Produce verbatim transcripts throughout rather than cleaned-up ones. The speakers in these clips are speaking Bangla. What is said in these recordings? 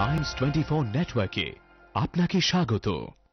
টাইমস টোয়েন্টি ফোর নেটওয়ার্কে আপনাকে স্বাগত।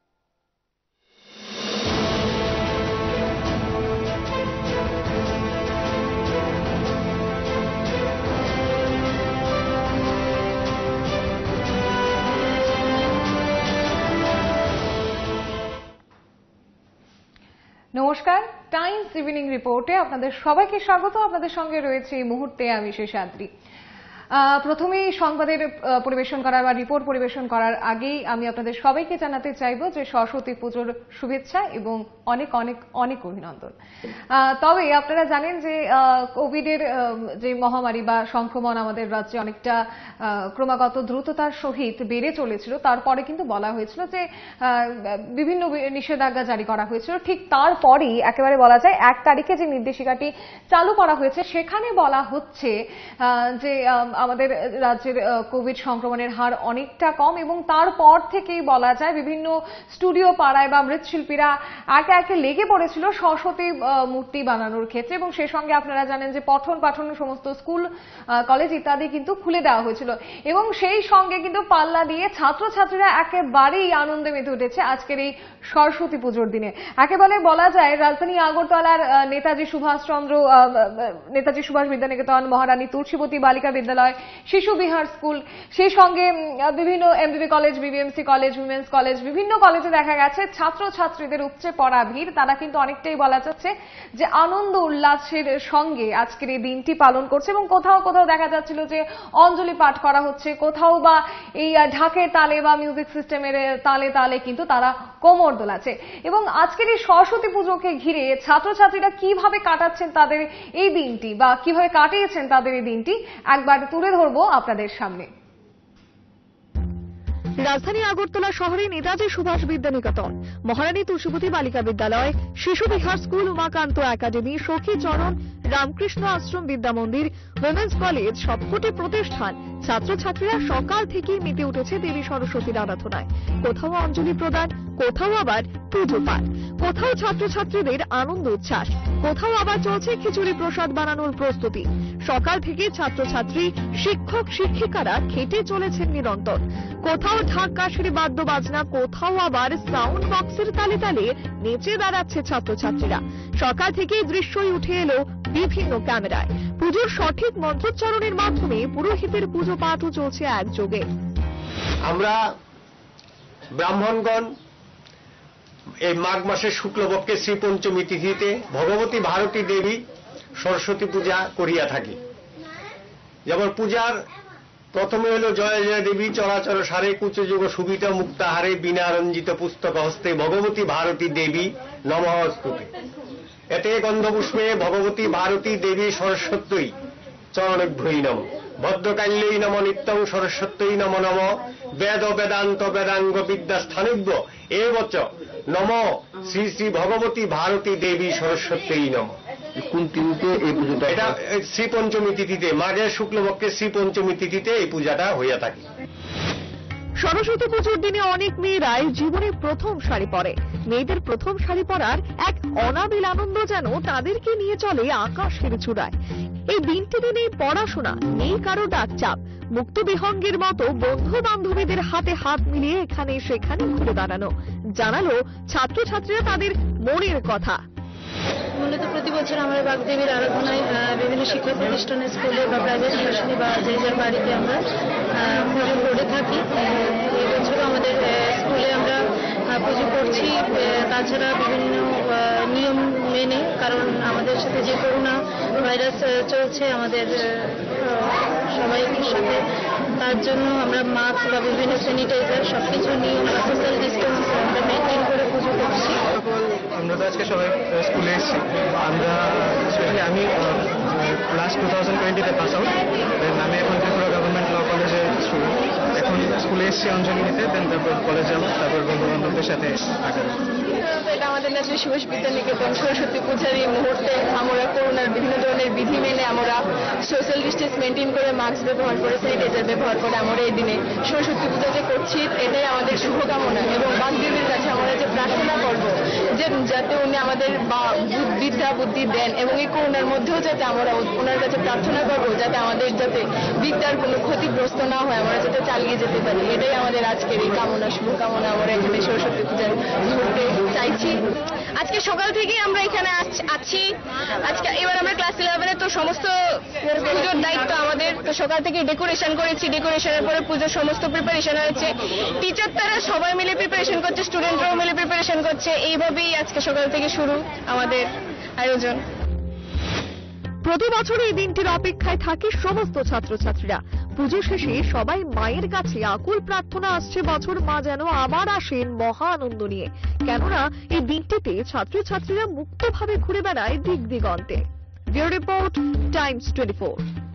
নমস্কার, টাইমস ইভিনিং রিপোর্টে আপনাদের সবাইকে স্বাগত। আপনাদের সঙ্গে রয়েছে এই মুহূর্তে আমি শেষাদ্রি। প্রথমেই সংবাদের পরিবেশন করার বা রিপোর্ট পরিবেশন করার আগেই আমি আপনাদের সবাইকে জানাতে চাইব যে সরস্বতী পুজোর শুভেচ্ছা এবং অনেক অনেক অনেক অভিনন্দন। তবে আপনারা জানেন যে কোভিডের যে মহামারী বা সংক্রমণ আমাদের রাজ্যে অনেকটা ক্রমাগত দ্রুততার সহিত বেড়ে চলেছিল, তারপরে কিন্তু বলা হয়েছিল যে বিভিন্ন নিষেধাজ্ঞা জারি করা হয়েছিল। ঠিক তারপরেই একেবারে বলা যায় এক তারিখে যে নির্দেশিকাটি চালু করা হয়েছে সেখানে বলা হচ্ছে যে আমাদের রাজ্যের কোভিড সংক্রমণের হার অনেকটা কম এবং তারপর থেকেই বলা যায় বিভিন্ন স্টুডিও পাড়ায় বা মৃৎশিল্পীরা একে একে লেগে পড়েছিল সরস্বতী মূর্তি বানানোর ক্ষেত্রে এবং সে সঙ্গে আপনারা জানেন যে পঠন পাঠন সমস্ত স্কুল কলেজ ইত্যাদি কিন্তু খুলে দেওয়া হয়েছিল এবং সেই সঙ্গে কিন্তু পাল্লা দিয়ে ছাত্রছাত্রীরা একেবারেই আনন্দে মেতে উঠেছে আজকের এই সরস্বতী পুজোর দিনে। একেবারে বলা যায় রাজধানী আগরতলার নেতাজি সুভাষচন্দ্র নেতাজি সুভাষ বিদ্যানিকেতন, মহারানী তুলসীবতী বালিকা বিদ্যালয়, শিশু বিহার স্কুল, সেই সঙ্গে বিভিন্ন MBB college, BBMC college, women's college, বিভিন্ন কলেজে দেখা গেছে ছাত্রছাত্রীদের উপচে পড়া ভিড়। তারা কিন্তু অনেকটাই বলা যাচ্ছে যে আনন্দ উল্লাসের সঙ্গে আজকের এই দিনটি পালন করছে এবং কোথাও কোথাও দেখা যাচ্ছিল যে অঞ্জলি পাঠ করা হচ্ছে, কোথাও বা এই ঢাকের তালে বা মিউজিক সিস্টেমের তালে তালে কিন্তু তারা কোমর দোলাচ্ছে। এবং আজকের এই সরস্বতী পুজোকে ঘিরে ছাত্রছাত্রীরা কিভাবে কাটাচ্ছেন তাদের এই দিনটি বা কিভাবে কাটিয়েছেন তাদের এই দিনটি একবার তুলে ধরবো আপনাদের সামনে। রাজধানী আগরতলা শহরে নেতাজি সুভাষ বিদ্যানিকেতন, মহারানী তুলসীবতী বালিকা বিদ্যালয়, শিশু বিহার স্কুল, উমাকান্ত একাডেমি, সখী চরণ রামকৃষ্ণ আশ্রম বিদ্যা মন্দির, উইমেন্স কলেজ সবকটি প্রতিষ্ঠান ছাত্রছাত্রীরা সকাল থেকেই মেতে উঠেছে দেবী সরস্বতীর আরাধনায়। কোথাও অঞ্জলি প্রদান, কোথাও আবার পুজো পাঠ, কোথাও ছাত্রছাত্রীদের আনন্দ উচ্ছ্বাস, কোথাও আবার চলছে খিচুড়ি প্রসাদ বানানোর প্রস্তুতি। সকাল থেকে ছাত্রছাত্রী, শিক্ষক শিক্ষিকারা খেটে চলেছেন নিরন্তর। কোথাও ঢাক কাশির বাদ্য বাজনা, কোথাও আবার সাউন্ড বক্সের তালে তালে নেচে বেড়াচ্ছে ছাত্রছাত্রীরা। সকাল থেকেই দৃশ্যই উঠে এলো বিভিন্ন ক্যামেরায়। পুজোর সঠিক মন্ত্রোচ্চারণের মাধ্যমে পুরোহিতের পুজো পাঠও চলছে একযোগে। আমরা ব্রাহ্মণগণ এই মাঘ মাসের শুক্লপক্ষে শ্রী পঞ্চমী তিথিতে ভগবতী ভারতী দেবী সরস্বতী পূজা করিয়া থাকি। যেমন পূজার প্রথমে হল জয় জয় দেবী চরাচর সারে কুচযুগ সুবিতা মুক্তাহারে বিনা রঞ্জিত পুস্তক হস্তে ভগবতী ভারতী দেবী নমস্তুতে। এতে গন্ধপুষ্পে ভগবতী ভারতী দেবী সরস্বত্যই চরণভ্যই নম, ভদ্রকাল্যই নম নিত্যং সরস্বত্যই নম নম, বেদ বেদান্ত বেদাঙ্গ বিদ্যাস্থানিভ্য এবচ নম শ্রী শ্রী ভগবতী ভারতী দেবী সরস্বত্যই নম। কোন তিথিতে এই পূজাটা? এটা শ্রী পঞ্চমী তিথিতে, মাঘের শুক্লপক্ষে শ্রী পঞ্চমী তিথিতে এই পূজাটা হইয়া থাকে। সরস্বতী পুজোর দিনে অনেক মেয়েরাই জীবনে প্রথম শাড়ি পরে। মেয়েদের প্রথম শাড়ি পরার এক অনাবিল আনন্দ যেন তাদেরকে নিয়ে চলে আকাশের চূড়ায়। এই দিনটি দিনে পড়াশোনা, নেই কারো ডাক চাপ, মুক্ত বিহঙ্গের মতো বন্ধু বান্ধবীদের হাতে হাত মিলিয়ে এখানে সেখানে ঘুরে দাঁড়ানো, জানালো ছাত্রছাত্রীরা তাদের মনের কথা। মূলত প্রতি বছর আমরা বাগদেবীর আরাধনায় বিভিন্ন শিক্ষা প্রতিষ্ঠানে, স্কুলে বা প্রাইভেট টিউশনে বা যে যার বাড়িতে আমরা পুজো করে থাকি। এই বছরও আমাদের স্কুলে আমরা পুজো করছি। তাছাড়া বিভিন্ন নিয়ম মেনে, কারণ আমাদের সাথে যে করোনা ভাইরাস চলছে আমাদের সবাইকে সাথে, তার জন্য আমরা মাস্ক বা বিভিন্ন স্যানিটাইজার সবকিছু নিয়ম বা সোশ্যাল ডিস্টেন্স আমরা মেনটেন করে পুজো করছি। আমরা তো আজকে সবাই স্কুলে এসেছি। আমরা স্পেশালি আমি ক্লাস টু থাউজেন্ড টোয়েন্টিতে পাস আউট। দেন আমি এখন ত্রিপুরা গভর্নমেন্ট ল কলেজে স্টুডেন্ট। এখন স্কুলে এসেছি অঞ্জলি নিতে, দেন তারপর কলেজ যাবো, তারপর বন্ধু বান্ধবদের সাথে থাকা। এটা আমাদের আমাদের নেত্রী সুভাষ বিদ্যানিকেতন সরস্বতী পূজার এই মুহূর্তে আমরা করোনার বিভিন্ন ধরনের বিধি মেনে আমরা সোশ্যাল ডিস্টেন্স মেনটেন করে মাস্ক ব্যবহার করে স্যানিটাইজার ব্যবহার করে আমরা এই দিনে সরস্বতী পূজা যে করছি এটাই আমাদের শুভকামনা এবং বাগদেবীর কাছে আমরা যে প্রার্থনা করব যে যাতে উনি আমাদের বিদ্যা বুদ্ধি দেন এবং এই করোনার মধ্যেও যাতে আমরা ওনার কাছে প্রার্থনা করব যাতে আমাদের যাতে বিদ্যার কোনো ক্ষতিগ্রস্ত না হয়, আমরা যাতে চালিয়ে যেতে পারি। এটাই আমাদের আজকের এই কামনা শুভকামনা আমরা এখানে সরস্বতী পূজার মুহূর্তে চাইছি। আজকে সকাল থেকেই আমরা এখানে আছি। আজকে এবার আমরা ক্লাস ইলেভেনে তো সমস্ত পুজোর দায়িত্ব আমাদের, তো সকাল থেকে ডেকোরেশন করেছি, ডেকোরেশনের পরে পুজোর সমস্ত প্রিপারেশন হয়েছে। টিচার তারা সবাই মিলে প্রিপারেশন করছে, স্টুডেন্টরাও মিলে প্রিপারেশন করছে। এইভাবেই আজকে সকাল থেকে শুরু আমাদের আয়োজন। প্রতি বছর এই দিনটির অপেক্ষায় থাকে সমস্ত ছাত্রছাত্রীরা। পুজো শেষে সবাই মায়ের কাছে আকুল প্রার্থনা আসছে বছর মা যেন আবার আসেন মহা আনন্দ নিয়ে, কেননা এই দিনটিতে ছাত্রছাত্রীরা মুক্তভাবে ঘুরে বেড়ায় দিক দিগন্তে। Bureau report, Times twenty four.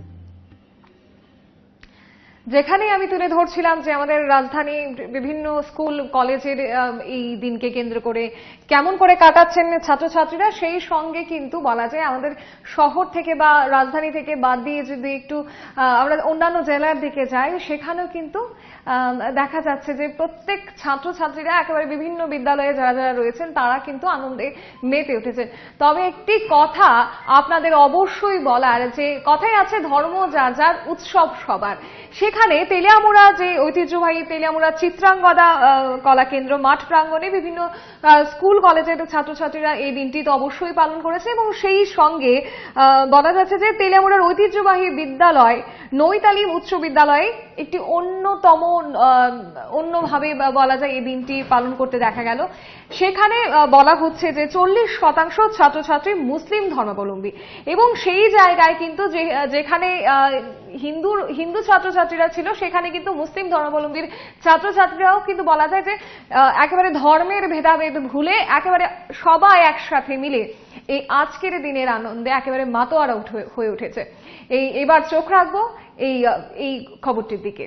যেখানে আমি তুলে ধরছিলাম যে আমাদের রাজধানী বিভিন্ন স্কুল কলেজের এই দিনকে কেন্দ্র করে কেমন করে কাটাচ্ছেন ছাত্রছাত্রীরা, সেই সঙ্গে কিন্তু বলা যায় আমাদের শহর থেকে বা রাজধানী থেকে বাদ দিয়ে যদি একটু আমরা অন্যান্য জেলার দিকে যাই, সেখানেও কিন্তু দেখা যাচ্ছে যে প্রত্যেক ছাত্রছাত্রীরা একেবারে বিভিন্ন বিদ্যালয়ে যারা যারা রয়েছেন তারা কিন্তু আনন্দে মেতে উঠেছেন। তবে একটি কথা আপনাদের অবশ্যই বলার, যে কথাই আছে ধর্ম যার যার উৎসব সবার। সেখানে তেলিয়ামুড়া যে ঐতিহ্যবাহী তেলিয়ামুড়া চিত্রাঙ্গদা কলা কেন্দ্র মাঠ প্রাঙ্গণে বিভিন্ন স্কুল কলেজের ছাত্রছাত্রীরা এই দিনটি তো অবশ্যই পালন করেছে এবং সেই সঙ্গে বলা যাচ্ছে যে তেলিয়ামুড়ার ঐতিহ্যবাহী বিদ্যালয় নৈতালিম উচ্চ বিদ্যালয়ে একটি অন্যতম অন্যভাবে বলা যায় এই দিনটি পালন করতে দেখা গেল। সেখানে বলা হচ্ছে যে চল্লিশ শতাংশ ছাত্রছাত্রী মুসলিম ধর্মাবলম্বী এবং সেই জায়গায় কিন্তু যেখানে হিন্দু হিন্দু ছাত্রছাত্রীরা ছিল সেখানে কিন্তু মুসলিম ধর্মাবলম্বীর ছাত্রছাত্রীরাও কিন্তু বলা যায় যে একেবারে ধর্মের ভেদাভেদ ভুলে একেবারে সবাই একসাথে মিলে এই আজকের দিনের আনন্দে একেবারে মাতোয়ারা হয়ে উঠেছে। এই এবার চোখ রাখবো এই এই খবরটির দিকে।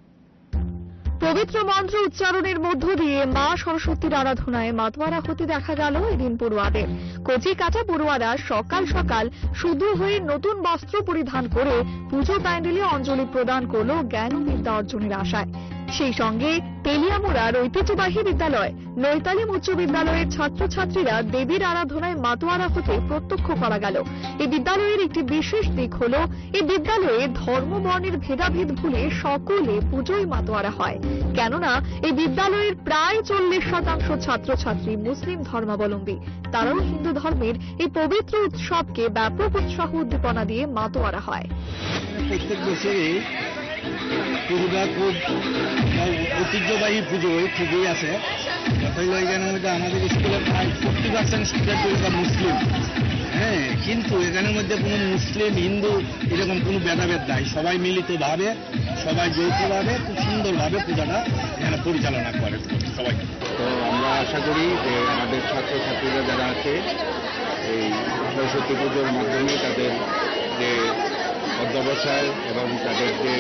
পবিত্র মন্ত্র উচ্চারণের মধ্য দিয়ে মা সরস্বতীর আরাধনায় মাতোয়ারা হতে দেখা গেল এদিন পড়ুয়াদের। কচি কাঁচা পড়ুয়ারা সকাল সকাল শুদ্ধ হয়ে নতুন বস্ত্র পরিধান করে পুজো প্যান্ডেলে অঞ্জলি প্রদান করল জ্ঞান ও বিদ্যা অর্জনের আশায়। সেই সঙ্গে তেলিয়ামুড়ার ঐতিহ্যবাহী বিদ্যালয় নৈতালিম উচ্চ বিদ্যালয়ের ছাত্রছাত্রীরা দেবীর আরাধনায় মাতোয়ারা হতে প্রত্যক্ষ করা গেল। এই বিদ্যালয়ের একটি বিশেষ দিক হল এই বিদ্যালয়ে ধর্ম বর্ণের ভেদাভেদ ভুলে সকলে পুজোয় মাতোয়ারা হয়, কেননা এই বিদ্যালয়ের প্রায় চল্লিশ শতাংশ ছাত্রছাত্রী মুসলিম ধর্মাবলম্বী। তারাও হিন্দু ধর্মের এই পবিত্র উৎসবকে ব্যাপক উৎসাহ উদ্দীপনা দিয়ে মাতোয়ারা হয়। প্রত্যেক বছরই পুজোটা খুব ঐতিহ্যবাহী পুজো ঠিকই আছে। হইল এখানের মধ্যে আমাদের স্কুলে প্রায় ফোর্টি পার্সেন্ট স্টুডেন্ট মুসলিম, হ্যাঁ, কিন্তু এখানের মধ্যে কোনো মুসলিম হিন্দু এরকম কোনো ভেদাভেদ নাই। সবাই মিলিতভাবে সবাই যৌথভাবে খুব সুন্দরভাবে পূজাটা এখানে পরিচালনা করে সবাই। তো আমরা আশা করি যে আমাদের ছাত্রছাত্রীরা যারা আছে এই সরস্বতী পুজোর মাধ্যমে তাদের যে অধ্যবসায় এবং তাদের যে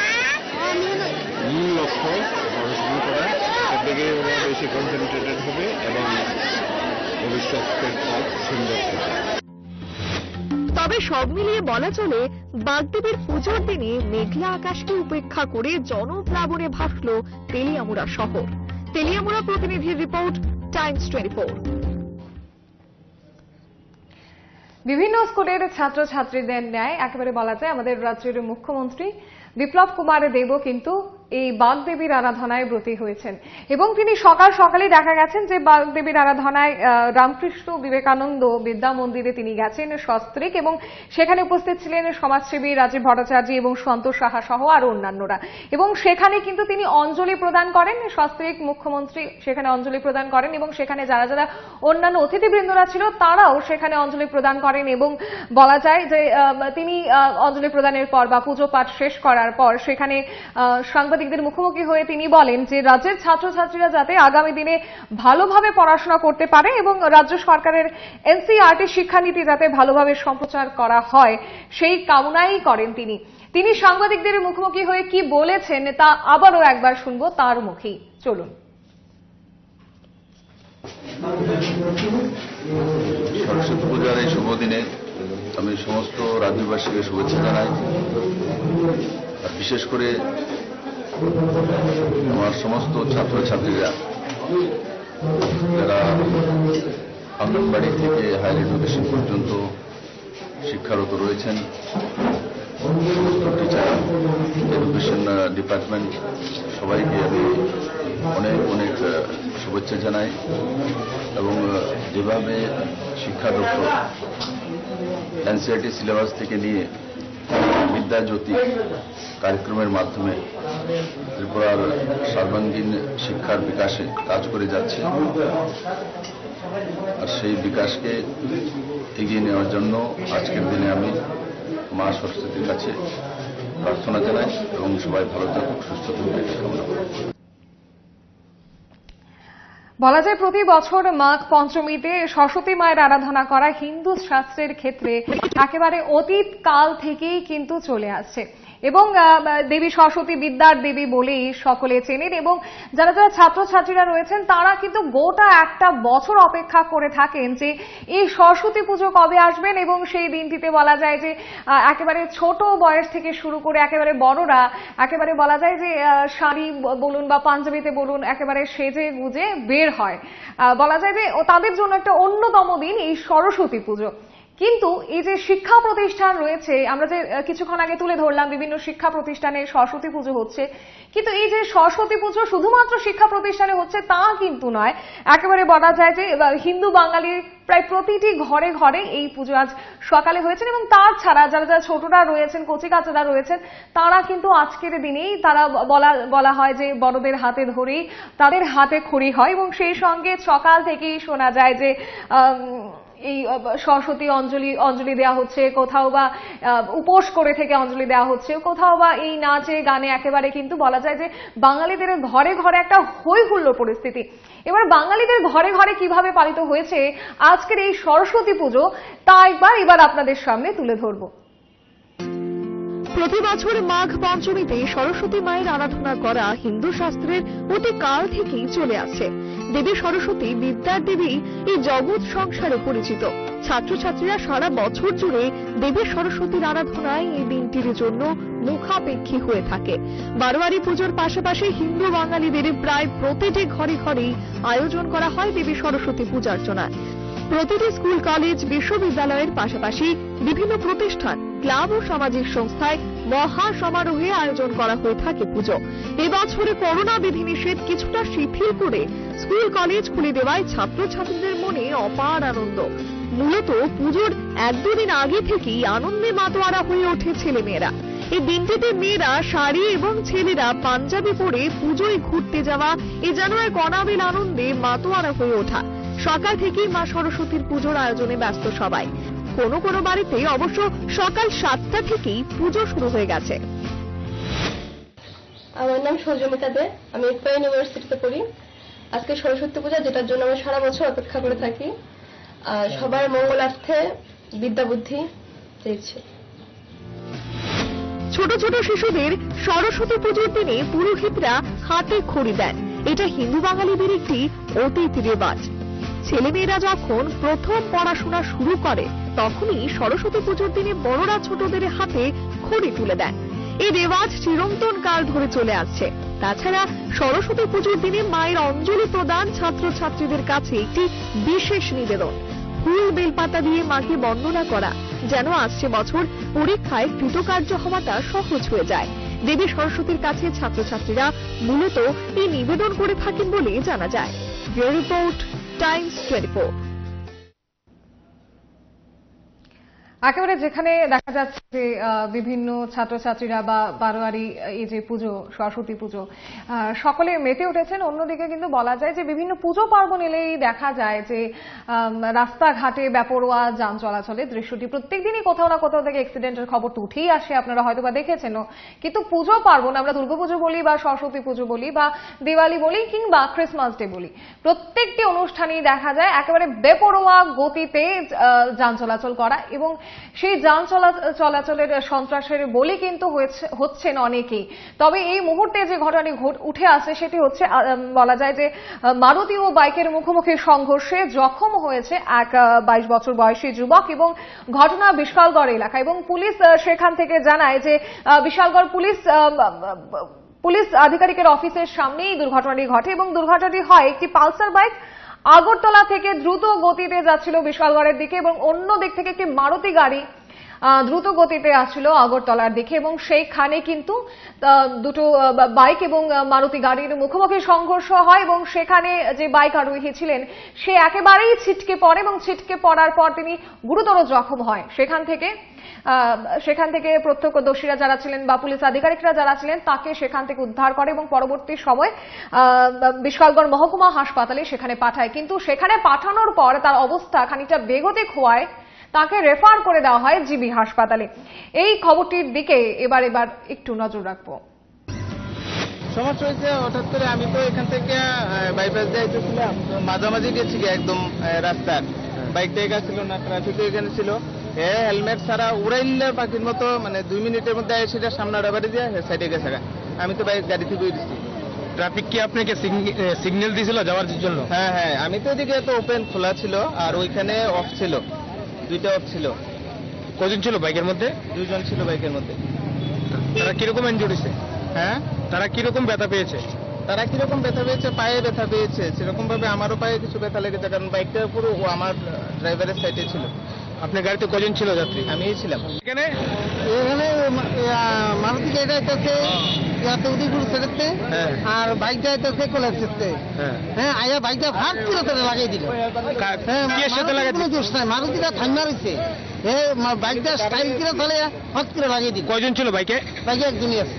মূল লক্ষ্য পড়াশোনা করা, তার দিকে ওরা বেশি কনসেন্ট্রেটেড হবে এবং ভবিষ্যতের পথ সুন্দর হবে। তবে সব মিলিয়ে বলা চলে বাগদেবীর পুজোর দিনে মেঘলা আকাশকে উপেক্ষা করে জনপ্লাবনে ভাসল তেলিয়ামুড়া শহর। তেলিয়ামুড়া প্রতিনিধির রিপোর্ট, টাইমস টোয়েন্টি ফোর। বিভিন্ন স্কুলের ছাত্রছাত্রীদের ন্যায় একেবারে বলা যায় আমাদের রাজ্যের মুখ্যমন্ত্রী বিপ্লব কুমার দেবও কিন্তু এই বাগদেবীর আরাধনায় ব্রতী হয়েছেন এবং তিনি সকাল সকালেই দেখা গেছেন যে বাগদেবীর আরাধনায় রামকৃষ্ণ বিবেকানন্দ বিদ্যা মন্দিরে তিনি গেছেন সস্ত্রীক এবং সেখানে উপস্থিত ছিলেন সমাজসেবী রাজীব ভট্টাচার্য এবং সন্তোষ সাহা সহ আরো অন্যান্যরা এবং সেখানে কিন্তু তিনি অঞ্জলি প্রদান করেন। সস্ত্রীক মুখ্যমন্ত্রী সেখানে অঞ্জলি প্রদান করেন এবং সেখানে যারা যারা অন্যান্য অতিথিবৃন্দরা ছিল তারাও সেখানে অঞ্জলি প্রদান করেন এবং বলা যায় যে তিনি অঞ্জলি প্রদানের পর বা পুজো পাঠ শেষ করার পর সেখানে সাংবাদিকদের মুখোমুখি হয়ে তিনি বলেন যে রাজ্যের ছাত্রছাত্রীরা যাতে আগামী দিনে ভালোভাবে পড়াশোনা করতে পারে এবং রাজ্য সরকারের এনসিইআরটি শিক্ষানীতি যাতে ভালোভাবে সম্প্রচার করা হয় সেই কামনাই করেন তিনি। তিনি সাংবাদিকদের মুখোমুখি হয়ে কি বলেছেন তা আবারও একবার শুনবো তার মুখেই। চলুন। সরস্বতী পূজার এই শুভ দিনে আমি সমস্ত রাজ্যবাসীকে শুভেচ্ছা জানাই। আর বিশেষ করে আমার সমস্ত ছাত্রছাত্রীরা যারা অঙ্গনবাড়ি থেকে হায়ার এডুকেশন পর্যন্ত শিক্ষারত রয়েছেন, সমস্ত টিচার, এডুকেশন ডিপার্টমেন্ট সবাইকে আমি অনেক অনেক শুভেচ্ছা জানাই। এবং যেভাবে শিক্ষা দপ্তর এনসিইআরটি সিলেবাস থেকে নিয়ে বিদ্যাজ্যোতি কার্যক্রমের মাধ্যমে ত্রিপুরার সর্বাঙ্গীন শিক্ষার বিকাশে কাজ করে যাচ্ছে, আর সেই বিকাশকে এগিয়ে নেওয়ার জন্য আজকের দিনে আমি মা সরস্বতীর কাছে প্রার্থনা জানাই এবং সবাই ভালো থাকুক, সুস্থ থাকুক এটা কামনা করি। বলা যায় প্রতি বছর মাঘ পঞ্চমীতে সরস্বতী মায়ের আরাধনা করা হিন্দু শাস্ত্রের ক্ষেত্রে একেবারে অতীত কাল থেকেই কিন্তু চলে আসছে এবং দেবী সরস্বতী বিদ্যার দেবী বলেই সকলে চেনেন। এবং যারা যারা ছাত্রছাত্রীরা রয়েছেন তারা কিন্তু গোটা একটা বছর অপেক্ষা করে থাকেন যে এই সরস্বতী পুজো কবে আসবেন, এবং সেই দিনটিতে বলা যায় যে একেবারে ছোট বয়স থেকে শুরু করে একেবারে বড়রা একেবারে বলা যায় যে শাড়ি বলুন বা পাঞ্জাবিতে বলুন একেবারে সেজে গুজে বের হয়। বলা যায় যে তাদের জন্য একটা অন্যতম দিন এই সরস্বতী পুজো। কিন্তু এই যে শিক্ষা প্রতিষ্ঠান রয়েছে, আমরা যে কিছুক্ষণ আগে তুলে ধরলাম বিভিন্ন শিক্ষা প্রতিষ্ঠানে সরস্বতী পুজো হচ্ছে, কিন্তু এই যে সরস্বতী পুজো শুধুমাত্র শিক্ষা প্রতিষ্ঠানে হচ্ছে তা কিন্তু নয়। একেবারে বলা যায় যে হিন্দু বাঙালির প্রায় প্রতিটি ঘরে ঘরে এই পুজো আজ সকালে হয়েছেন। এবং তার ছাড়া যারা যারা ছোটরা রয়েছেন, কচিকাচারা রয়েছেন, তারা কিন্তু আজকের দিনেই তারা বলা বলা হয় যে বড়দের হাতে ধরেই তাদের হাতে খড়ি হয়। এবং সেই সঙ্গে সকাল থেকেই শোনা যায় যে এই সরস্বতী অঞ্জলি অঞ্জলি দেওয়া হচ্ছে, কোথাও বা উপোস করে থেকে অঞ্জলি দেওয়া হচ্ছে, কোথাও বা এই নাচে গানে একেবারে কিন্তু বলা যায় যে বাঙালিদের ঘরে ঘরে একটা হই হুল্লোড় পরিস্থিতি। এবার বাঙালিদের ঘরে ঘরে কিভাবে পালিত হয়েছে আজকের এই সরস্বতী পুজো তা একবার এবার আপনাদের সামনে তুলে ধরবো। প্রতি বছর মাঘ পঞ্চমীতে সরস্বতী মায়ের আরাধনা করা হিন্দু শাস্ত্রের অতি কাল থেকেই চলে আসছে। দেবী সরস্বতী বিদ্যার দেবী এই জগৎ সংসারে পরিচিত। ছাত্রছাত্রীরা সারা বছর জুড়ে দেবী সরস্বতীর আরাধনায় এই দিনটির জন্য মুখাপেক্ষী হয়ে থাকে। বারোয়ারি পুজোর পাশাপাশি হিন্দু বাঙালিদের প্রায় প্রতিটি ঘরে ঘরেই আয়োজন করা হয় দেবী সরস্বতী পূজার্চনা। প্রতিটি স্কুল, কলেজ, বিশ্ববিদ্যালয়ের পাশাপাশি বিভিন্ন প্রতিষ্ঠান, ক্লাব ও সামাজিক সংস্থায় মহা সমারোহে আয়োজন করা হয়ে থাকে পুজো। এবছরে করোনা বিধিনিষেধ কিছুটা শিথিল করে স্কুল কলেজ খুলে দেওয়ায় ছাত্রছাত্রীদের মনে অপার আনন্দ। মূলত পুজোর এক দুদিন আগে থেকেই আনন্দে মাতোয়ারা হয়ে ওঠে ছেলেমেয়েরা। এই দিনটিতে মেয়েরা শাড়ি এবং ছেলেরা পাঞ্জাবি পরে পুজোয় ঘুরতে যাওয়া এ যেন এক অনাবিল আনন্দে মাতোয়ারা হয়ে ওঠা। সকাল থেকেই মা সরস্বতীর পুজোর আয়োজনে ব্যস্ত সবাই। কোনো কোনো বাড়িতে অবশ্য সকাল সাতটা থেকেই পুজো শুরু হয়ে গেছে। আমার নাম সৌজমিতা দে, আমি ইকবা ইউনিভার্সিটিতে পড়ি। আজকে সরস্বতী পূজা, যেটার জন্য আমরা সারা বছর অপেক্ষা করে থাকি। আর সবার মঙ্গলার্থে বিদ্যা বুদ্ধি চেয়েছি। ছোট ছোট শিশুদের সরস্বতী পুজোর দিনে পুরোহিতরা হাতে খড়ি দেন। এটা হিন্দু বাঙালিদের একটি অতীত রেওয়াজ। ছেলেমেয়েরা যখন প্রথম পড়াশোনা শুরু করে তখনই সরস্বতী পুজোর দিনে বড়রা ছোটদের হাতে খড়ি তুলে দেন। এই রেওয়াজ চিরন্তন কাল ধরে চলে আসছে। তাছাড়া সরস্বতী পুজোর দিনে মায়ের অঞ্জলি প্রদান ছাত্রছাত্রীদের কাছে একটি বিশেষ নিবেদন। ফুল বেলপাতা দিয়ে মাকে বন্দনা করা, যেন আসছে বছর পরীক্ষায় কৃতকার্য হওয়াটা সহজ হয়ে যায়। দেবী সরস্বতীর কাছে ছাত্রছাত্রীরা মূলত এই নিবেদন করে থাকেন বলে জানা যায়। Report, Times twenty four. একেবারে যেখানে দেখা যাচ্ছে যে বিভিন্ন ছাত্রছাত্রীরা বা বারোয়ারি এই যে পুজো, সরস্বতী পুজো, সকলে মেতে উঠেছেন, অন্যদিকে কিন্তু বলা যায় যে বিভিন্ন পুজো পার্বণ এলেই দেখা যায় যে রাস্তাঘাটে বেপরোয়া যান চলাচলের দৃশ্যটি প্রত্যেক দিনই কোথাও না কোথাও থেকে অ্যাক্সিডেন্টের খবর তো উঠেই আসে, আপনারা হয়তো বা দেখেছেনও। কিন্তু পুজো পার্বণ, আমরা দুর্গাপুজো বলি বা সরস্বতী পুজো বলি বা দিওয়ালি বলি কিংবা ক্রিসমাস ডে বলি, প্রত্যেকটি অনুষ্ঠানেই দেখা যায় একেবারে বেপরোয়া গতিতে যান চলাচল করা। এবং সেই যান চলাচলের সন্ত্রাসের বলি কিন্তু হচ্ছেন অনেকেই। তবে এই মুহূর্তে যে ঘটনাটি উঠে আসে সেটি হচ্ছে বলা যায় যে মারুতি ও বাইকের মুখোমুখি সংঘর্ষে জখম হয়েছে এক বাইশ বছর বয়সী যুবক এবং ঘটনা বিশালগড় এলাকা। এবং পুলিশ সেখান থেকে জানায় যে বিশালগড় পুলিশ পুলিশ আধিকারিকের অফিসের সামনেই দুর্ঘটনাটি ঘটে এবং দুর্ঘটনাটি হয় একটি পালসার বাইক আগরতলা থেকে দ্রুত গতিতে যাচ্ছিল বিশালগড়ের দিকে এবং অন্য দিক থেকে একটি মারুতি গাড়ি দ্রুত গতিতে আসছিল আগরতলার দিকে এবং সেইখানে কিন্তু দুটো বাইক এবং মারুতি গাড়ির মুখোমুখি সংঘর্ষ হয় এবং সেখানে যে বাইক আরোহী ছিলেন সে একেবারেই ছিটকে পড়ে এবং ছিটকে পড়ার পর তিনি গুরুতর জখম হয়। সেখান থেকে সেখান থেকে প্রত্যক্ষদর্শীরা যারা ছিলেন বা পুলিশ আধিকারিকরা যারা ছিলেন তাকে সেখান থেকে উদ্ধার করে এবং পরবর্তী সময় বিশালগড় মহকুমা হাসপাতালে সেখানে পাঠায়। কিন্তু সেখানে পাঠানোর পর তার অবস্থা খানিকটা বেগতিক হওয়ায় তাকে রেফার করে দেওয়া হয় জিবি হাসপাতালে। এই খবরটির দিকে এবার এবার একটু নজর রাখবো। সমস্যা হয়েছে হঠাৎ করে, আমি তো এখান থেকে বাইপাস দিয়ে যেতেছিলাম, মাঝামাঝি গেছি একদম রাস্তার, বাইকটা এগা ছিল না, ট্রাফিকও এখানে ছিল। এ হেলমেট ছাড়া উড়াইলে পাখির মতো মানে দুই মিনিটের মধ্যে সেটা সামনে ডাবারি দিয়ে সাইডে গেছে। আমি তো বাইক গাড়ি থেকে দিচ্ছি। ট্রাফিক কি আপনাকে সিগন্যাল দিয়েছিল যাওয়ার জন্য? হ্যাঁ হ্যাঁ, আমি তো এদিকে তো ওপেন খোলা ছিল আর ওইখানে অফ ছিল, দুইটা অফ ছিল। কজন ছিল বাইকের মধ্যে? দুইজন ছিল বাইকের মধ্যে। তারা কিরকম ইনজুরি হয়েছে? হ্যাঁ, তারা কিরকম ব্যথা পেয়েছে? তারা কিরকম ব্যথা পেয়েছে? পায়ে ব্যথা পেয়েছে। সেরকম ভাবে আমারও পায়ে কিছু ব্যথা লেগেছে, কারণ বাইকটা পুরো আমার ড্রাইভারের সাইডে ছিল। আপনার গাড়িতে কজন ছিল যাত্রী? আমিই ছিলাম। এখানে এখানে মারুতি গাড়িটা যাইতেছে উদয়পুর সাইডে আর বাইকটা যাইতেছে কোলারতে। হ্যাঁ, আয়া বাইকটা ফাট করে তারা লাগাই দিল। কোনো দোষ নাই, মারুতিটা থামনা রয়েছে, বাইকটা স্টাইল করে তাহলে ফাট করে লাগিয়ে দিল। কয়জন ছিল বাইকে? বাইকে একজনই আছে।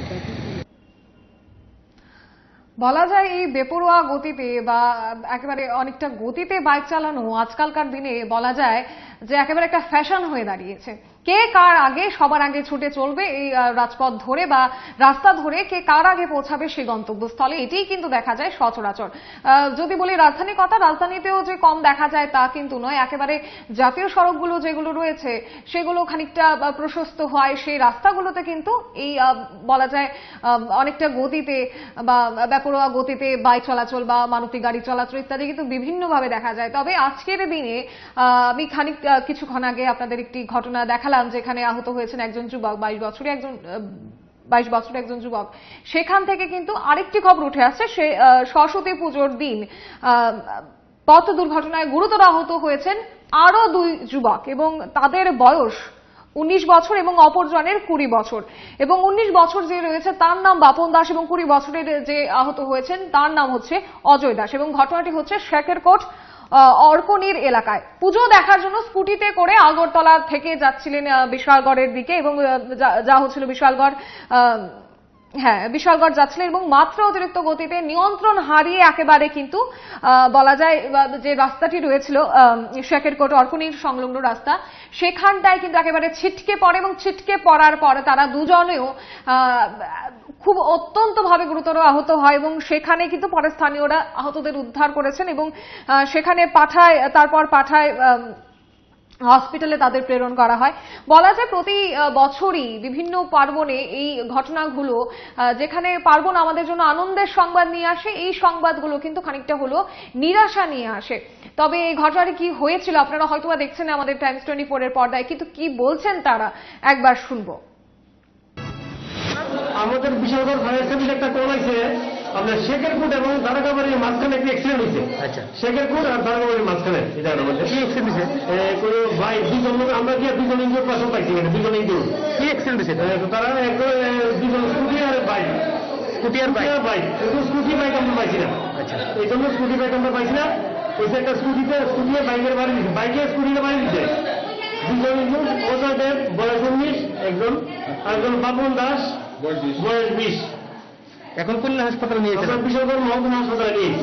বলা যায় এই বেপরোয়া গতিতে বা একেবারে অনেকটা গতিতে বাইক চালানো আজকালকার দিনে বলা যায় যে একেবারে একটা ফ্যাশন হয়ে দাঁড়িয়েছে। কে কার আগে সবার আগে ছুটে চলবে এই রাজপথ ধরে বা রাস্তা ধরে, কে কার আগে পৌঁছাবে সেই গন্তব্যস্থলে, এটাই কিন্তু দেখা যায় সচরাচর। যদি বলি রাজধানীর কথা, রাজধানীতেও যে কম দেখা যায় তা কিন্তু নয়। একেবারে জাতীয় সড়কগুলো যেগুলো রয়েছে সেগুলো খানিকটা প্রশস্ত হয়, সেই রাস্তাগুলোতে কিন্তু এই বলা যায় অনেকটা গতিতে বা বেপরোয়া গতিতে বাইক চলাচল বা মারুতি গাড়ি চলাচল ইত্যাদি কিন্তু বিভিন্নভাবে দেখা যায়। তবে আজকের দিনে আমি খানিক কিছুক্ষণ আগে আপনাদের একটি ঘটনা দেখালাম যেখানে আহত হয়েছেন একজন যুবক, বাইশ বছরের একজন বাইশ বছরের একজন যুবক। সেখান থেকে কিন্তু আরেকটি খবর উঠে আসছে, সে সরস্বতী পুজোর দিন পথ দুর্ঘটনায় গুরুতর আহত হয়েছেন আরো দুই যুবক এবং তাদের বয়স উনিশ বছর এবং অপরজনের কুড়ি বছর। এবং উনিশ বছর যে রয়েছে তার নাম বাপন দাস এবং কুড়ি বছরের যে আহত হয়েছেন তার নাম হচ্ছে অজয় দাস। এবং ঘটনাটি হচ্ছে শেখেরকোট অর্কনির এলাকায়। পুজো দেখার জন্য স্কুটিতে করে আগরতলা থেকে যাচ্ছিলেন বিশালগড়ের দিকে এবং যা হচ্ছিল বিশালগড় হ্যাঁ বিশালগড় যাচ্ছিলেন এবং মাত্রা অতিরিক্ত গতিতে নিয়ন্ত্রণ হারিয়ে একেবারে কিন্তু বলা যায় যে রাস্তাটি রয়েছিল শেখেরকোট অর্কনির সংলগ্ন রাস্তা, সেখানটায় কিন্তু একেবারে ছিটকে পড়ে এবং ছিটকে পড়ার পরে তারা দুজনেও খুব অত্যন্ত ভাবে গুরুতর আহত হয় এবং সেখানে কিন্তু পরে স্থানীয়রা আহতদের উদ্ধার করেছেন এবং সেখানে পাঠায় তারপর পাঠায় হসপিটালে তাদের প্রেরণ করা হয়। বলা যায় প্রতি বছরই বিভিন্ন পার্বণে এই ঘটনাগুলো, যেখানে পার্বণ আমাদের জন্য আনন্দের সংবাদ নিয়ে আসে, এই সংবাদগুলো কিন্তু খানিকটা হলো নিরাশা নিয়ে আসে। তবে এই ঘটনাটি কি হয়েছিল আপনারা হয়তো দেখছেন আমাদের টাইমস টোয়েন্টি ফোর এর পর্দায়, কিন্তু কি বলছেন তারা একবার শুনবো। আমাদের বিশালগড় ফায়ার সার্ভিস একটা কল আছে, আপনার শেখেরকোট এবং দারাগাবাড়ির মাঝখানে একটি অ্যাক্সিডেন্ট হয়েছে। আচ্ছা, শেখেরকোট আর দারাগাবাড়ির মাঝখানে এটা আমাদের কি অ্যাক্সিডেন্ট হয়েছে? কোনো ভাই দুজন আমরা গিয়ে দুজন ইঞ্জুর পাশন পাইছি, মানে দুজন ইঞ্জুর। কি অ্যাক্সিডেন্ট হয়েছে? তারা দুজন স্কুটি আর বাইক, স্কুটি আর বাইক বাইক কিন্তু স্কুটি বাইক আমরা পাইছি না। আচ্ছা, এই জন্য স্কুটি বাইক আমরা পাইছি না। ওই একটা স্কুটিতে স্কুটি বাইকের বাড়ি দিচ্ছে, বাইকে স্কুটিতে বাড়ি দিচ্ছে। দুজন ইঞ্জুর, অজয় দেব বয়স উনিশ একজন, আরেকজন বাপন দাস বয়স বিশ। এখন কোন হাসপাতালে নিয়েছে? বিশালগড় মহকুমা হাসপাতালে নিয়েছি।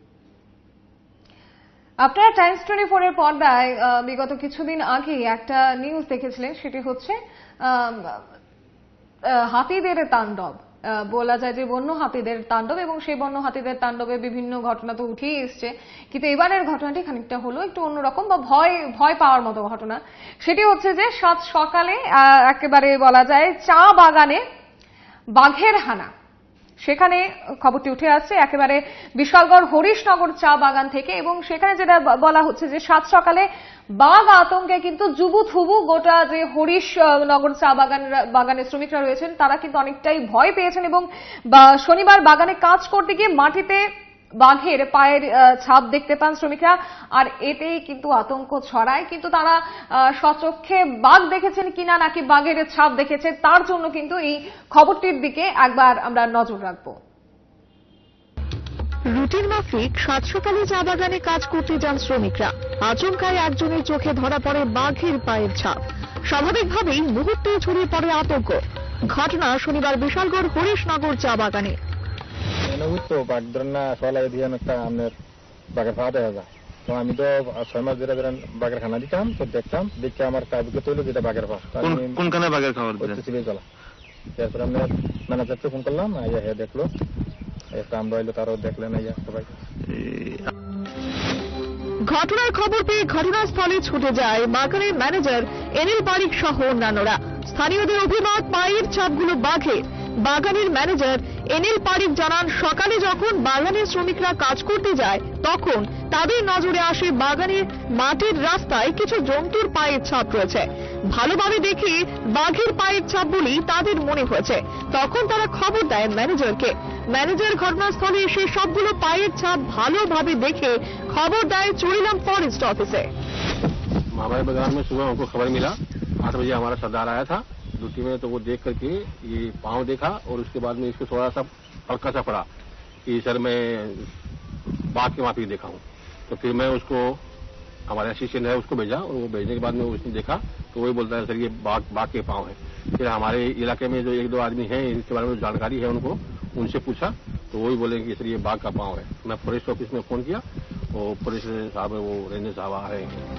আপনারা টাইমস টোয়েন্টি ফোর এর পর্দায় বিগত কিছুদিন আগে একটা নিউজ দেখেছিলেন, সেটি হচ্ছে হাতিদের তাণ্ডব। বলা যায় যে বন্য হাতিদের তাণ্ডব, এবং সেই বন্য হাতিদের তাণ্ডবে বিভিন্ন ঘটনা তো উঠেই এসছে, কিন্তু এবারের ঘটনাটি খানিকটা হলো একটু অন্যরকম বা ভয় ভয় পাওয়ার মতো ঘটনা। সেটি হচ্ছে যে সাত সকালে একেবারে বলা যায় চা বাগানে বাঘের হানা। সেখানে খবরটি উঠে আসছে একেবারে বিশালগড় হরিশনগর চা বাগান থেকে, এবং সেখানে যেটা বলা হচ্ছে যে সাত সকালে বাঘ আতঙ্কে কিন্তু জুবু থুবু গোটা যে হরিশনগর চা বাগান বাগানের শ্রমিকরা রয়েছেন তারা কিন্তু অনেকটাই ভয় পেয়েছেন, এবং শনিবার বাগানে কাজ করতে গিয়ে মাটিতে বাঘের পায়ের ছাপ দেখতে পান শ্রমিকরা, আর এতেই কিন্তু আতঙ্ক ছড়ায়। কিন্তু তারা সচক্ষে বাঘ দেখেছেন কিনা নাকি বাঘের ছাপ দেখেছে তার জন্য কিন্তু এই খবরটির দিকে একবার আমরা নজর রাখবো। রুটিন মাফিক সাত সকালে চা বাগানে কাজ করতে যান শ্রমিকরা। আচমকায় একজনের চোখে ধরা পড়ে বাঘের পায়ের ছাপ। স্বাভাবিকভাবেই মুহূর্তে ছড়িয়ে পড়ে আতঙ্ক। ঘটনা শনিবার বিশালগড় হরিশনগর চা বাগানে। তো বাঘ ধরেন না সকালে দিয়ে একটা আপনার বাঘের পা দেখা যায়, তো আমি তো ছয় মাস ধরে ধরেন বাঘের খানা দিতাম, তো দেখতাম দেখে আমার কাবিকে তৈল যেটা বাঘের পা। কোনখানে বাঘের খাবার ছিল চলা, তারপরে আমরা ম্যানেজারকে ফোন করলাম, আইয়া হ্যাঁ দেখলো, একটা আমরা এলো তারাও দেখলেন আইয়া সবাই। ঘটনার খবর পেয়ে ঘটনাস্থলে ছুটে যায় বাগানের ম্যানেজার এনিল পারিক সহ অন্যান্যরা। স্থানীয়দের অভিমত পায়ের ছাপগুলো বাঘের। বাগানের ম্যানেজার এনিল পারিক জানান, সকালে যখন বাগানের শ্রমিকরা কাজ করতে যায় তখন তাদের নজরে আসে বাগানের মাটির রাস্তায় কিছু জন্তুর পায়ের ছাপ রয়েছে। ভালোভাবে দেখে বাঘের পায়ের ছাপ বলেই তাদের মনে হয়েছে। তখন তারা খবর দেয় ম্যানেজারকে। ম্যানেজার ঘটনাস্থলে এসে সবগুলো পায়ের ছাপ ভালোভাবে দেখে খবর দেয় চুরিলাম फॉरेस्ट ऑफिसे। हमारे बागान में सुबह हमको खबर मिला, आठ बजे हमारा सरदार आया था ड्यूटी में, तो वो देख करके ये पाँव देखा और उसके बाद में इसको थोड़ा सा हल्का सा पड़ा कि सर मैं बाघ के माफी देखा हूँ। तो फिर मैं उसको हमारे असिस्टेंट है उसको भेजा, और वो भेजने के बाद में उसने देखा तो वही बोलता है सर ये बाघ बाघ के पाँव है। फिर हमारे इलाके में जो एक दो आदमी हैं इसके बारे में जानकारी है उनको, उनसे पूछा तो वही बोले कि सर ये बाघ का पाँव है। मैं फॉरेस्ट ऑफिस में फोन किया, वो पुलिस साहब वो रेंजर साहब आ रहे हैं।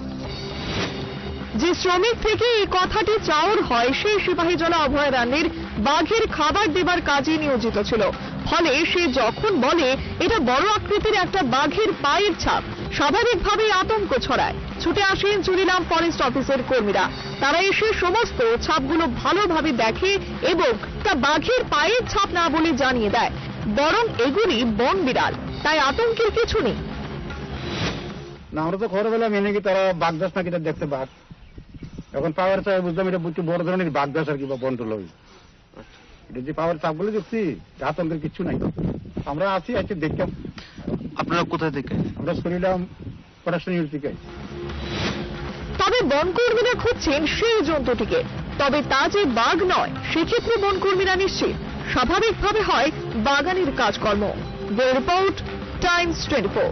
যে শ্রমিক থেকে এই কথাটি চাউর হয় সেই সিপাহীজলা অভয়ারণ্যের বাঘের খাবার দেবার কাজে নিয়োজিত ছিল। ফলে সে যখন বলে এটা বড় আকৃতির একটা বাঘের পায়ের ছাপ, স্বাভাবিকভাবেই আতঙ্ক ছড়ায়। ছুটে আসেন চুরিলাম ফরেস্ট অফিসের কর্মীরা। তারা এসে সমস্ত ছাপগুলো ভালোভাবে দেখে এবং তা বাঘের পায়ের ছাপ না বলে জানিয়ে দেয়, বরং এগুলি বন বিড়াল, তাই আতঙ্কের কিছু নেই। না আমরা তো খবর পেলাম এনে কি তারা বাঘ দাস নাকি দেখতে বাঘ, এখন পাওয়ার চাই বুঝলাম এটা বুঝতে বড় ধরনের বাঘ দাস আর কি বা বন্টল হই, এটা যে পাওয়ার চাপগুলো দেখছি আতঙ্কের কিছু নাই। আমরা আছি আজকে দেখলাম। আপনারা কোথায় থেকে? আমরা শুনিলাম পড়াশোনা থেকে। তবে বনকর্মীরা খুঁজছেন সেই জন্তুটিকে, তবে তা যে বাঘ নয় সেক্ষেত্রে বনকর্মীরা নিশ্চিত স্বাভাবিকভাবে হয় বাগানের কাজকর্ম। Bureau report, Times twenty four.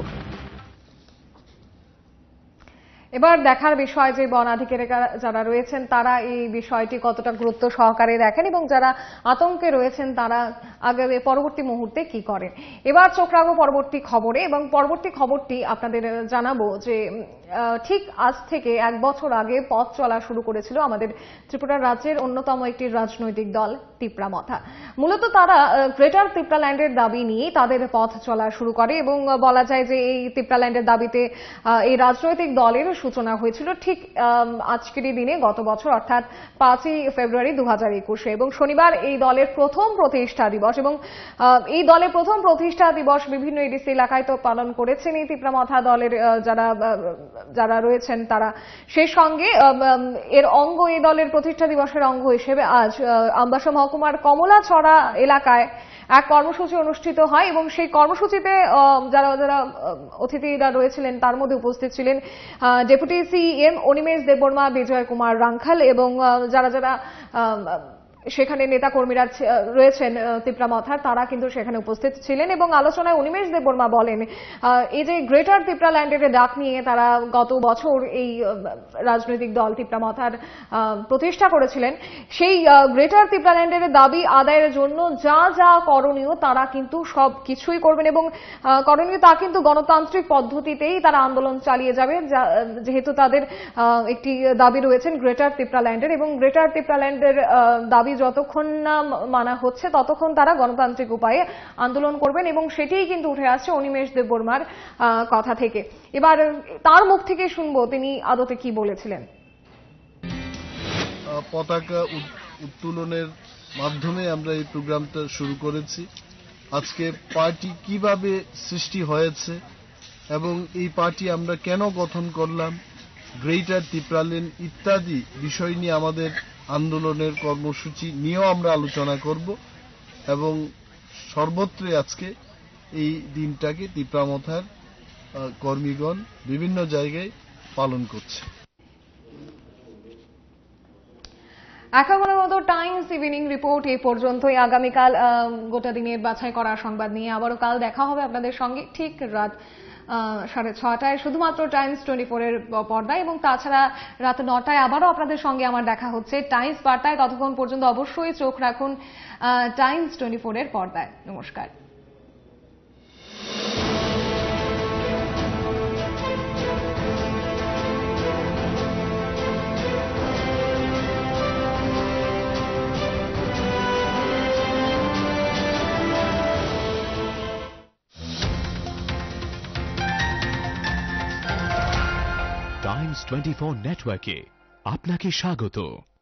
এবার দেখার বিষয় যে বন আধিকারিকরা যারা রয়েছেন তারা এই বিষয়টি কতটা গুরুত্ব সহকারে দেখেন এবং যারা আতঙ্কে রয়েছেন তারা আগামী পরবর্তী মুহূর্তে কি করেন। এবার চোখ রাখবো পরবর্তী খবরে, এবং পরবর্তী খবরটি আপনাদের জানাবো যে ঠিক আজ থেকে এক বছর আগে পথ চলা শুরু করেছিল আমাদের ত্রিপুরা রাজ্যের অন্যতম একটি রাজনৈতিক দল তিপ্রামথা। মূলত তারা গ্রেটার তিপ্রাল্যান্ডের দাবি নিয়ে তাদের পথ চলা শুরু করে, এবং বলা যায় যে এই তিপ্রাল্যান্ডের দাবিতে এই রাজনৈতিক দলের সূচনা হয়েছিল ঠিক আজকেরই দিনে গত বছর অর্থাৎ পাঁচই ফেব্রুয়ারি দু হাজার একুশে, এবং শনিবার এই দলের প্রথম প্রতিষ্ঠা দিবস। এবং এই দলের প্রথম প্রতিষ্ঠা দিবস বিভিন্ন এডিসি এলাকায় তো পালন করেছেন এই তিপ্রামথা দলের যারা যারা রয়েছেন তারা। সেই সঙ্গে এর অঙ্গ এই দলের প্রতিষ্ঠা দিবসের অঙ্গ হিসেবে আজ আমবাসা মহকুমার কমলাছড়া এলাকায় এক কর্মসূচি অনুষ্ঠিত হয়, এবং সেই কর্মসূচিতে যারা যারা অতিথিরা রয়েছিলেন তার মধ্যে উপস্থিত ছিলেন ডেপুটি সিএম অনিমেষ দেববর্মা, বিজয় কুমার রাঙ্খাল, এবং যারা যারা সেখানে নেতা কর্মীরা রয়েছেন তিপ্রামথার তারা কিন্তু সেখানে উপস্থিত ছিলেন। এবং আলোচনায় অনিমেষ দেববর্মা বলেন এই যে গ্রেটার তিপ্রাল্যান্ডের ডাক নিয়ে তারা গত বছর এই রাজনৈতিক দল তিপ্রামথার প্রতিষ্ঠা করেছিলেন, সেই গ্রেটার তিপ্রাল্যান্ডের দাবি আদায়ের জন্য যা যা করণীয় তারা কিন্তু সব কিছুই করবেন, এবং করণীয় তা কিন্তু গণতান্ত্রিক পদ্ধতিতেই তারা আন্দোলন চালিয়ে যাবে, যেহেতু তাদের একটি দাবি রয়েছেন গ্রেটার তিপ্রাল্যান্ডের। এবং গ্রেটার তিপ্রাল্যান্ডের দাবি যতক্ষণ না মানা হচ্ছে ততক্ষণ তারা গণতান্ত্রিক উপায়ে আন্দোলন করবেন, এবং সেটাই কিন্তু উঠে আসছে অনিমেষ দেববর্মার কথা থেকে। এবার তার মুখ থেকে শুনবো তিনি আদতে কি বলেছিলেন। পতাকা উত্তোলনের মাধ্যমে আমরা এই প্রোগ্রামটা শুরু করেছি। আজকে পার্টি কিভাবে সৃষ্টি হয়েছে এবং এই পার্টি আমরা কেন গঠন করলাম, গ্রেটার ত্রিপুরাল্যান্ড ইত্যাদি বিষয় নিয়ে আমাদের আন্দোলনের কর্মসূচি নিয়েও আমরা আলোচনা করব এবং সর্বত্রই আজকে এই দিনটাকে ত্রিপুরামথার কর্মীগণ বিভিন্ন জায়গায় পালন করছে। এখনকার মতো টাইমস ইভিনিং রিপোর্ট এই পর্যন্তই। আগামীকাল গোটা দিনের বাছাই করা সংবাদ নিয়ে আবারও কাল দেখা হবে আপনাদের সঙ্গে ঠিক রাত সাড়ে ছটায় শুধুমাত্র টাইমস টোয়েন্টি ফোর এর পর্দায়, এবং তাছাড়া রাত নটায় আবারও আপনাদের সঙ্গে আমার দেখা হচ্ছে টাইমস বার্তায়। ততক্ষণ পর্যন্ত অবশ্যই চোখ রাখুন টাইমস টোয়েন্টি ফোর এর পর্দায়। নমস্কার। টাইমস টোয়েন্টি ফোর নেটওয়ার্কে আপনাকে স্বাগত।